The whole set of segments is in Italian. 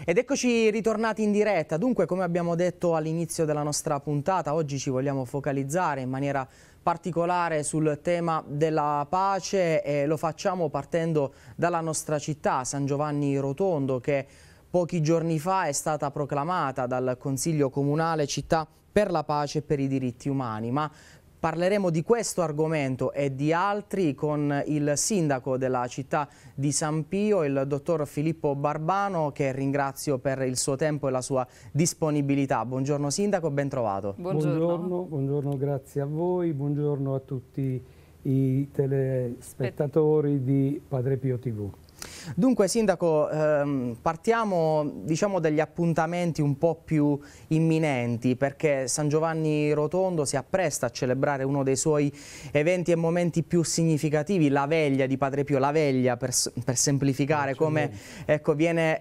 Ed eccoci ritornati in diretta. Dunque, come abbiamo detto all'inizio della nostra puntata, oggi ci vogliamo focalizzare in maniera particolare sul tema della pace e lo facciamo partendo dalla nostra città, San Giovanni Rotondo, che pochi giorni fa è stata proclamata dal Consiglio Comunale città per la pace e per i diritti umani. Ma parleremo di questo argomento e di altri con il sindaco della città di San Pio, il dottor Filippo Barbano, che ringrazio per il suo tempo e la sua disponibilità. Buongiorno sindaco, ben trovato. Buongiorno, grazie a voi, buongiorno a tutti i telespettatori di Padre Pio TV. Dunque sindaco, partiamo dagli appuntamenti un po' più imminenti, perché San Giovanni Rotondo si appresta a celebrare uno dei suoi eventi e momenti più significativi, la veglia di Padre Pio, la veglia per semplificare, come viene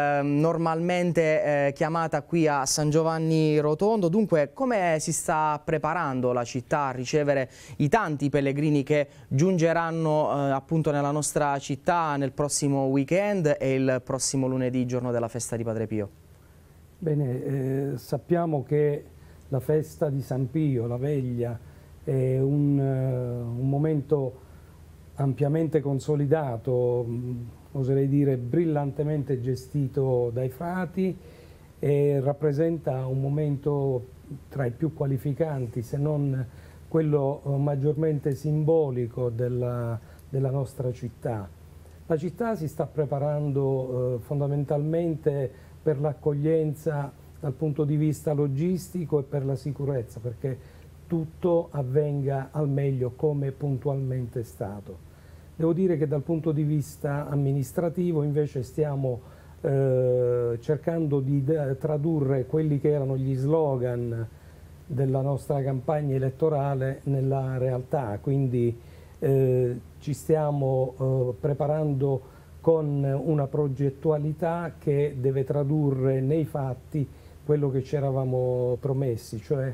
normalmente chiamata qui a San Giovanni Rotondo. Dunque, come si sta preparando la città a ricevere i tanti pellegrini che giungeranno appunto nella nostra città nel prossimo weekend e il prossimo lunedì, giorno della festa di Padre Pio? Bene, sappiamo che la festa di San Pio, la veglia, è un momento ampiamente consolidato, oserei dire brillantemente gestito dai frati, e rappresenta un momento tra i più qualificanti, se non quello maggiormente simbolico della nostra città. La città si sta preparando fondamentalmente per l'accoglienza dal punto di vista logistico e per la sicurezza, perché tutto avvenga al meglio come puntualmente è stato. Devo dire che dal punto di vista amministrativo invece stiamo cercando di tradurre quelli che erano gli slogan della nostra campagna elettorale nella realtà, quindi ci stiamo preparando con una progettualità che deve tradurre nei fatti quello che ci eravamo promessi, cioè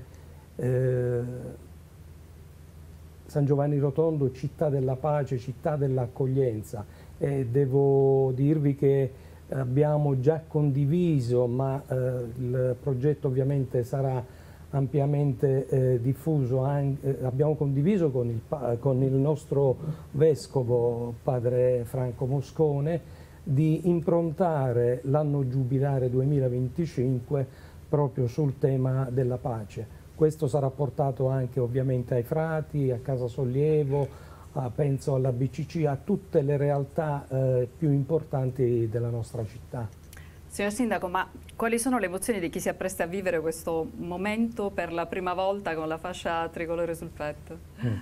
San Giovanni Rotondo, città della pace, città dell'accoglienza. E devo dirvi che abbiamo già condiviso, ma il progetto ovviamente sarà ampiamente diffuso, abbiamo condiviso con il nostro vescovo padre Franco Moscone di improntare l'anno giubilare 2025 proprio sul tema della pace. Questo sarà portato anche ovviamente ai frati, a Casa Sollievo, penso alla BCC, a tutte le realtà più importanti della nostra città. Signor Sindaco, ma quali sono le emozioni di chi si appresta a vivere questo momento per la prima volta con la fascia tricolore sul petto?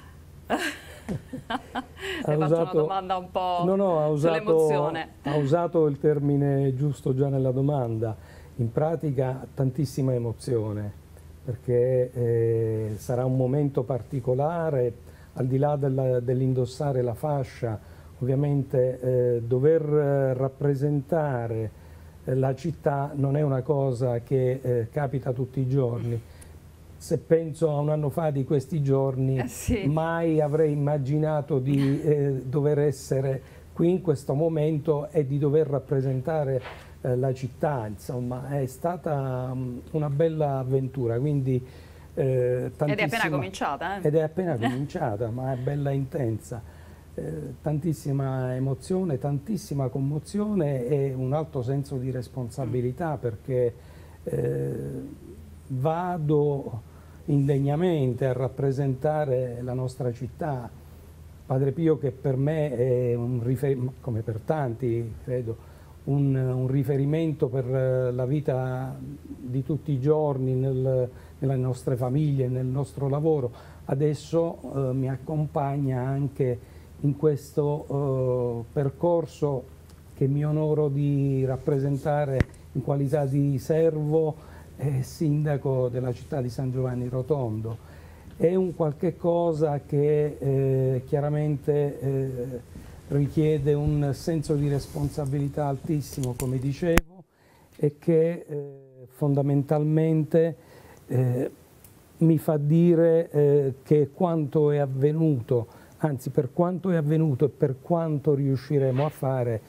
Le faccio una domanda un po' sull'emozione. Ha usato il termine giusto già nella domanda. In pratica tantissima emozione, perché sarà un momento particolare, al di là dell'indossare la fascia, ovviamente dover rappresentare la città non è una cosa che capita tutti i giorni. Se penso a un anno fa di questi giorni, mai avrei immaginato di dover essere qui in questo momento e di dover rappresentare la città. Insomma, è stata una bella avventura, quindi ed è appena cominciata, Ed è appena cominciata, ma è bella intensa. Tantissima emozione, tantissima commozione e un alto senso di responsabilità, perché vado indegnamente a rappresentare la nostra città. Padre Pio, che per me è come per tanti credo, un riferimento per la vita di tutti i giorni nelle nostre famiglie, nel nostro lavoro, adesso mi accompagna anche in questo percorso che mi onoro di rappresentare in qualità di servo e sindaco della città di San Giovanni Rotondo. È un qualche cosa che chiaramente richiede un senso di responsabilità altissimo, come dicevo, e che fondamentalmente mi fa dire che quanto è avvenuto, anzi per quanto è avvenuto e per quanto riusciremo a fare,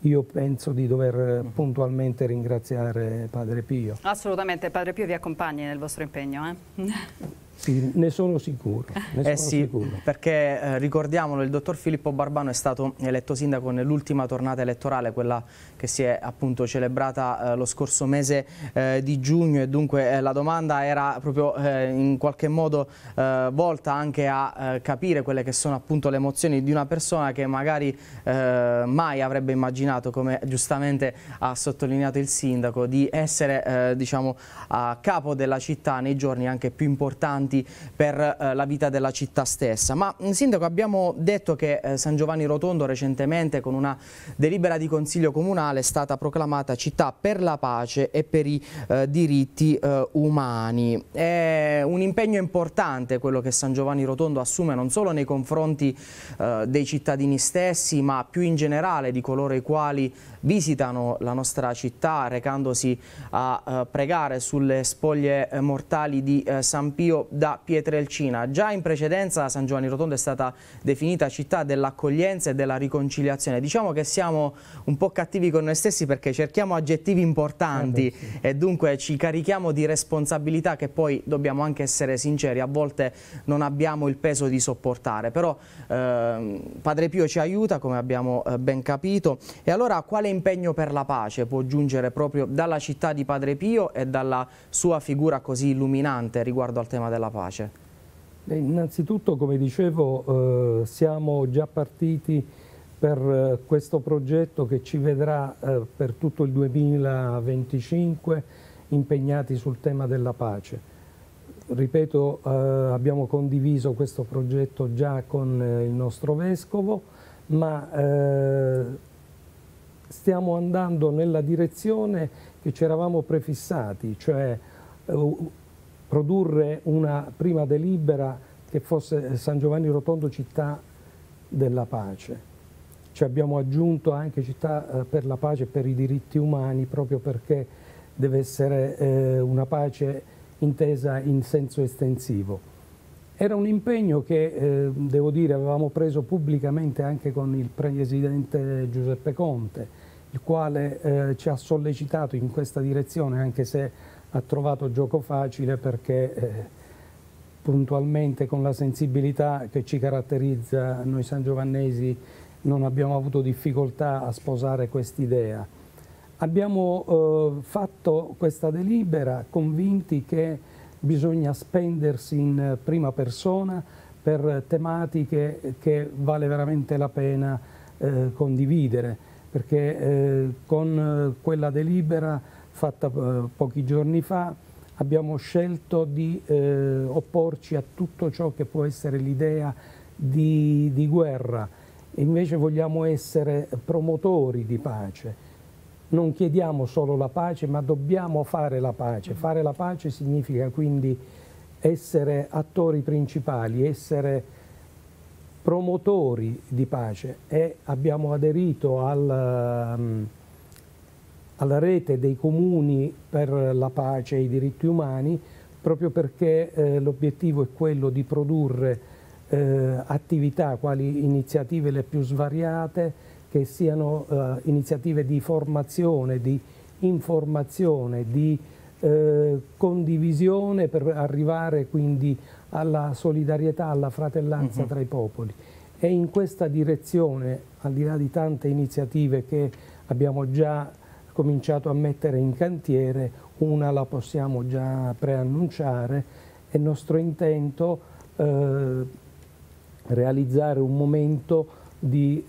io penso di dover puntualmente ringraziare Padre Pio. Assolutamente, Padre Pio vi accompagni nel vostro impegno. Sì, ne sono sicuro. Sicuro. Perché ricordiamolo, il dottor Filippo Barbano è stato eletto sindaco nell'ultima tornata elettorale, quella che si è appunto celebrata lo scorso mese di giugno, e dunque la domanda era proprio in qualche modo volta anche a capire quelle che sono appunto le emozioni di una persona che magari mai avrebbe immaginato, come giustamente ha sottolineato il sindaco, di essere diciamo a capo della città nei giorni anche più importanti per la vita della città stessa. Ma sindaco, abbiamo detto che San Giovanni Rotondo recentemente, con una delibera di Consiglio Comunale, è stata proclamata città per la pace e per i diritti umani. È un impegno importante quello che San Giovanni Rotondo assume non solo nei confronti dei cittadini stessi, ma più in generale di coloro i quali visitano la nostra città recandosi a pregare sulle spoglie mortali di San Pio da Pietrelcina. Già in precedenza San Giovanni Rotondo è stata definita città dell'accoglienza e della riconciliazione. Diciamo che siamo un po' cattivi con noi stessi perché cerchiamo aggettivi importanti e dunque ci carichiamo di responsabilità che poi, dobbiamo anche essere sinceri, a volte non abbiamo il peso di sopportare. Però Padre Pio ci aiuta, come abbiamo ben capito. E allora quale impegno per la pace può giungere proprio dalla città di Padre Pio e dalla sua figura così illuminante riguardo al tema della pace? Innanzitutto, come dicevo, siamo già partiti per questo progetto che ci vedrà per tutto il 2025 impegnati sul tema della pace. Ripeto, abbiamo condiviso questo progetto già con il nostro Vescovo, ma stiamo andando nella direzione che ci eravamo prefissati, cioè produrre una prima delibera che fosse San Giovanni Rotondo città della pace. Ci abbiamo aggiunto anche città per la pace e per i diritti umani, proprio perché deve essere una pace intesa in senso estensivo. Era un impegno che, devo dire, avevamo preso pubblicamente anche con il presidente Giuseppe Conte, il quale ci ha sollecitato in questa direzione, anche se ha trovato gioco facile, perché puntualmente, con la sensibilità che ci caratterizza noi sangiovannesi, non abbiamo avuto difficoltà a sposare quest'idea. Abbiamo fatto questa delibera convinti che bisogna spendersi in prima persona per tematiche che vale veramente la pena condividere, perché con quella delibera fatta pochi giorni fa abbiamo scelto di opporci a tutto ciò che può essere l'idea di guerra. Invece vogliamo essere promotori di pace. Non chiediamo solo la pace, ma dobbiamo fare la pace. Fare la pace significa quindi essere attori principali, essere promotori di pace, e abbiamo aderito alla rete dei comuni per la pace e i diritti umani, proprio perché l'obiettivo è quello di produrre attività quali iniziative le più svariate, che siano iniziative di formazione, di informazione, di condivisione, per arrivare quindi alla solidarietà, alla fratellanza tra i popoli. E in questa direzione, al di là di tante iniziative che abbiamo già cominciato a mettere in cantiere, una la possiamo già preannunciare: è nostro intento realizzare un momento di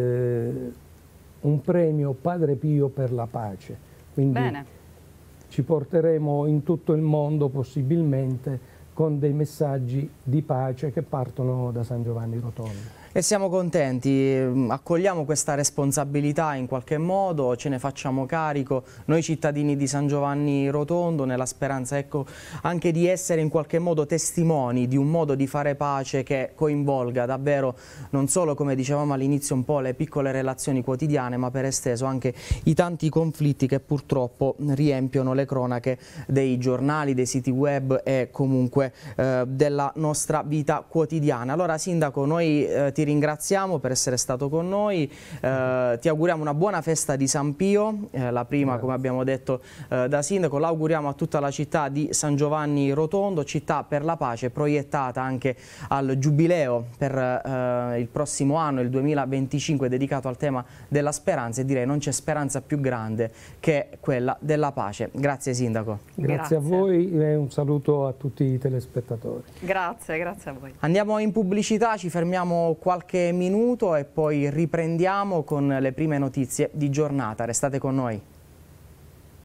un premio Padre Pio per la pace. Quindi ci porteremo in tutto il mondo possibilmente con dei messaggi di pace che partono da San Giovanni Rotondo. E siamo contenti, accogliamo questa responsabilità in qualche modo, ce ne facciamo carico noi cittadini di San Giovanni Rotondo, nella speranza, ecco, anche di essere in qualche modo testimoni di un modo di fare pace che coinvolga davvero non solo, come dicevamo all'inizio, un po' le piccole relazioni quotidiane, ma per esteso anche i tanti conflitti che purtroppo riempiono le cronache dei giornali, dei siti web e comunque della nostra vita quotidiana. Allora, Sindaco, noi ti ti ringraziamo per essere stato con noi, ti auguriamo una buona festa di San Pio, la prima come abbiamo detto da sindaco, l'auguriamo a tutta la città di San Giovanni Rotondo, città per la pace, proiettata anche al giubileo per il prossimo anno, il 2025, dedicato al tema della speranza, e direi non c'è speranza più grande che quella della pace. Grazie Sindaco. Grazie a voi e un saluto a tutti i telespettatori. Grazie a voi. Andiamo in pubblicità, ci fermiamo qualche minuto e poi riprendiamo con le prime notizie di giornata. Restate con noi.